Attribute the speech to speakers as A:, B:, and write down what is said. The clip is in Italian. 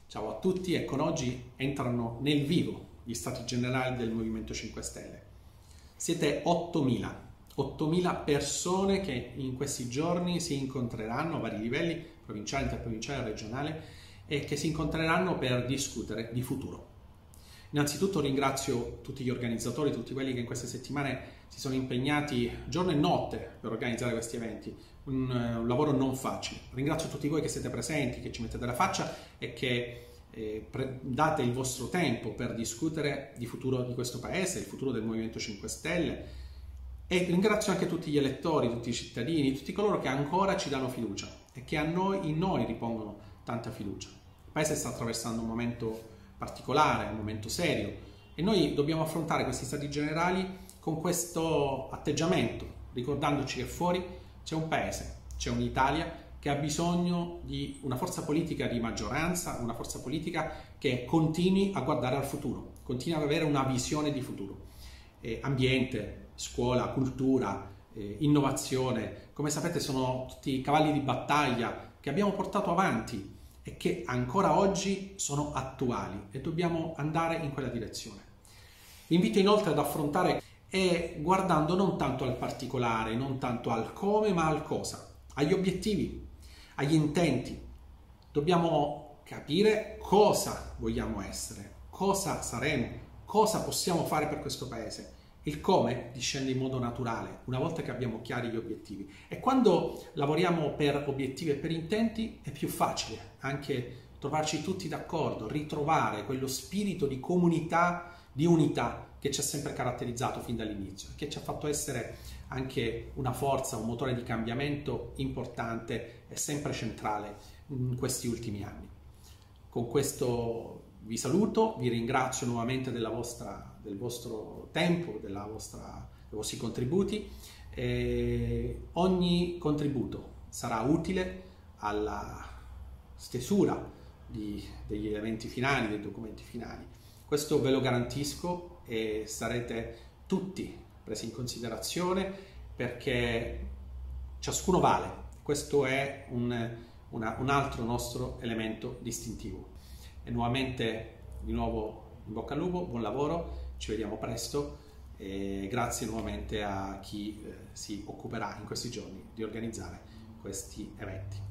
A: Ciao a tutti, e con oggi entrano nel vivo gli stati generali del Movimento 5 Stelle. Siete 8.000 persone che in questi giorni si incontreranno a vari livelli, provinciale, interprovinciale, regionale, e che si incontreranno per discutere di futuro. Innanzitutto ringrazio tutti gli organizzatori, tutti quelli che in queste settimane si sono impegnati giorno e notte per organizzare questi eventi, un lavoro non facile. Ringrazio tutti voi che siete presenti, che ci mettete la faccia e che date il vostro tempo per discutere di futuro di questo paese, il futuro del Movimento 5 Stelle, e ringrazio anche tutti gli elettori, tutti i cittadini, tutti coloro che ancora ci danno fiducia e che in noi ripongono tanta fiducia. Il paese sta attraversando un momento particolare, un momento serio, e noi dobbiamo affrontare questi stati generali con questo atteggiamento, ricordandoci che fuori c'è un paese, c'è un'Italia che ha bisogno di una forza politica di maggioranza, una forza politica che continui a guardare al futuro, continui ad avere una visione di futuro. Ambiente, scuola, cultura, innovazione, come sapete sono tutti cavalli di battaglia che abbiamo portato avanti e che ancora oggi sono attuali e dobbiamo andare in quella direzione. Vi invito inoltre ad affrontare guardando non tanto al particolare, non tanto al come, ma al cosa, agli obiettivi, agli intenti. Dobbiamo capire cosa vogliamo essere, cosa saremo, cosa possiamo fare per questo paese. Il come discende in modo naturale una volta che abbiamo chiari gli obiettivi, e quando lavoriamo per obiettivi e per intenti è più facile anche trovarci tutti d'accordo, ritrovare quello spirito di comunità, di unità che ci ha sempre caratterizzato fin dall'inizio, che ci ha fatto essere anche una forza, un motore di cambiamento importante e sempre centrale in questi ultimi anni. Con questo vi saluto, vi ringrazio nuovamente del vostro tempo, dei vostri contributi. Ogni contributo sarà utile alla stesura degli elementi finali, dei documenti finali. Questo ve lo garantisco, e sarete tutti presi in considerazione perché ciascuno vale. Questo è un altro nostro elemento distintivo. E nuovamente, di nuovo, in bocca al lupo, buon lavoro, ci vediamo presto e grazie nuovamente a chi si occuperà in questi giorni di organizzare questi eventi.